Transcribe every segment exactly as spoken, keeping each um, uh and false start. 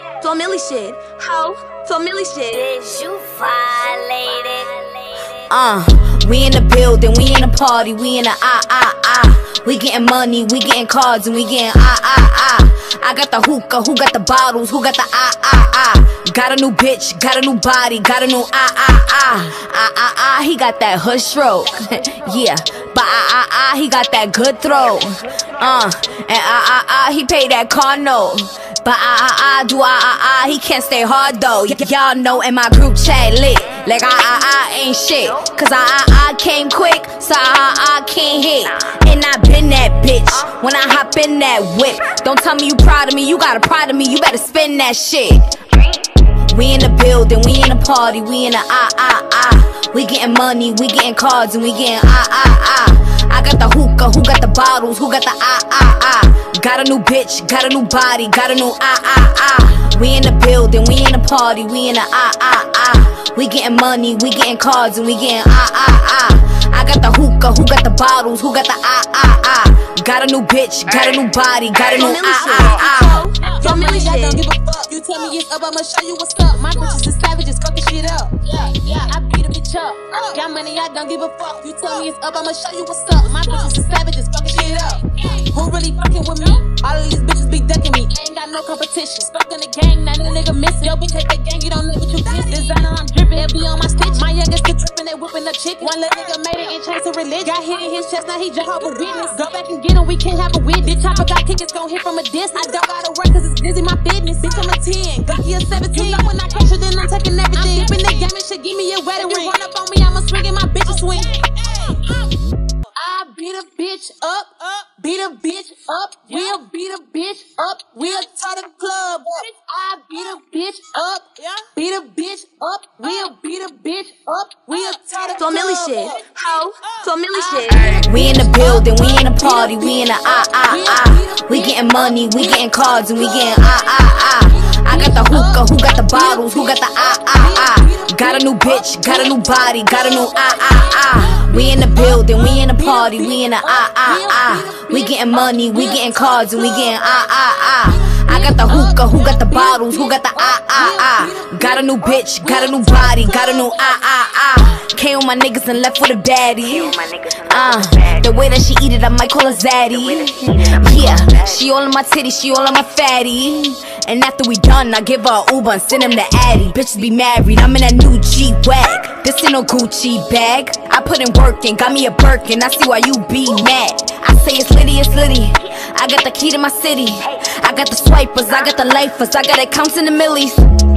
Family shit. Ho, family shit. Did you violate it? Uh, we in the building, we in the party, we in the ah ah ah. We getting money, we getting cards, and we getting ah ah ah. I got the hookah, who got the bottles, who got the ah ah ah. Got a new bitch, got a new body, got a new ah ah ah. Ah ah ah, he got that hood stroke. Yeah, but ah ah ah, he got that good throw. Uh, and ah ah ah, he paid that car note. But ah ah ah, do ah ah ah, he can't stay hard though. Y'all know in my group chat lit, like ah ah ah ain't shit. Cause ah ah ah came quick, so ah ah ah can't hit. And I been that bitch, when I hop in that whip. Don't tell me you proud of me, you got a pride of me, you better spend that shit. We in the building, we in the party, we in the ah ah ah. We getting money, we getting cards, and we getting ah ah ah. I got the hookah, who got the bottles, who got the ah ah ah. Got a new bitch, got a new body, got a new ah ah ah. We in the building, we in the party, we in the ah ah ah. We getting money, we getting cards, and we getting ah ah ah. I got the hookah, who got the bottles, who got the ah ah ah. Got a new bitch, got a new body, got a new ah ah ah. Family shit. Don't give a fuck. You tell me it's up, I'ma show you what's up. My bitches is savages, fucking shit up. Yeah, yeah, I beat a bitch up. Got money, I don't give a fuck. You tell me it's up, I'ma show you what's up. My bitches is savages, fucking shit up. Who really fucking with me? All of these bitches be ducking me. Ain't got no competition. Stuck in the gang, now the nigga missing. Yo, bitch, take that gang, you don't know what you did. Designer, I'm dripping, they be on my stitch. My youngest kid tripping, they whipping the chick. One little nigga made it and changed to religion. Got hit in his chest, now he Jehovah's Witness. Go back and get him, we can't have a witness. Bitch, chopper got tickets, gon' hit from a distance. I don't gotta work cause it's busy, my business. Bitch, I'm a ten, Glocky a seventeen. You know when I crush it, then I'm taking everything. I'm dipping the game and shit, give me a wedding ring. You run up on me, I'ma swing and my bitch a swing. I beat a bitch up, up, beat a bitch up, we'll beat a bitch up, we'll tie the club up. I beat a bitch up, beat a bitch up, we'll beat a bitch up, we'll tie the club Family shit. up. Ho, family shit. We in the building, we in the party, we in the ah ah ah. We getting money, we getting cards, and we getting ah ah ah. I got the hookah, who got the bottles, who got the ah ah ah. Got a new bitch, got a new body, got a new ah ah ah. We in the building, we in the party, we in the ah ah ah. We getting money, we getting cards, and we getting ah ah ah. I got the hookah, who got the bottles, who got the ah ah ah. Got a new bitch, got a new body, got a new ah ah ah. Came with my niggas and left with a baddie. Uh, the way that she eat it, I might call her zaddy. Yeah, she all in my titties, she all in my fatty. And after we done, I give her a Uber and send him the Addy. Bitches be married, I'm in that new G-Wag. This ain't no Gucci bag. I put in work and got me a Birkin. I see why you be mad. I say it's litty, it's litty. I got the key to my city. I got the swipers, I got the lifers, I got accounts in the millies.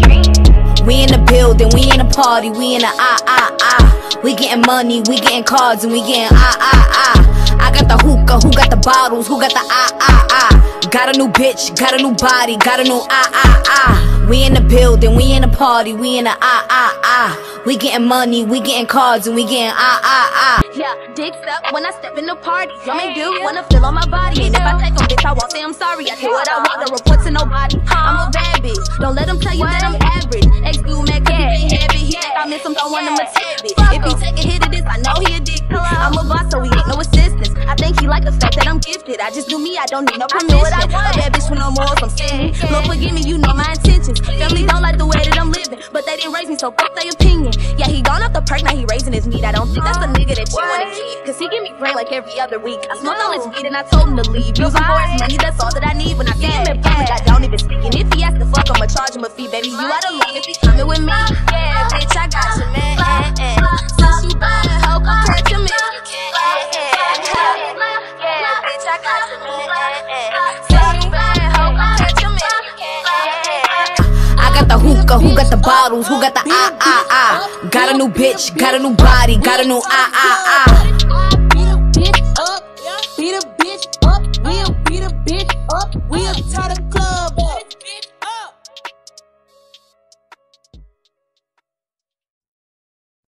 We in the building, we in the party, we in the ah ah ah. We getting money, we getting cards, and we getting ah ah ah. I got the hookah, who got the bottles, who got the ah ah ah. Got a new bitch, got a new body, got a new ah ah ah. We in the building, we in the party, we in the ah ah ah. We getting money, we getting cards, and we getting ah ah ah. Yeah, dicks up when I step in the party. Y'all make do wanna feel on my body. And if I take them, bitch, I won't say I'm sorry. I do what I want, don't report to nobody. I'm a bad bitch, don't let them tell you that I'm average. Ex-dude mad cause he ain't heavy. He think I miss him, don't want him a tad bit. If he take a hit of this, I know he addicted. I'm a boss, so he ain't no assistance. I think he like the fact that I'm gifted. I just do me, I don't need no permission. A bad bitch with no morals, I'm scared. Lord forgive me, you know my intentions. Family don't like the way that I'm living, but they didn't raise me, so fuck their opinion. Yeah, he gone off the perk, now he raising his meat. I don't think that's a nigga that you wanna keep, cause he give me brain like every other week. I smoked all his weed and I told him to leave. Use him for his money, that's all that I need. When I see him in public, I don't even speak. And if he asks to fuck, I'ma charge him a fee. Baby, you out of luck if he coming with me. Yeah, bitch, I got you, man. Since you bad, hoe, come catch him if you can. Yeah, bitch, I got you, man. Since you bad, hoe, come catch him if you can. I got the hookah, who got the bottles, who got the ah ah ah. Got a new bitch, got a new body, got a new ah ah ah.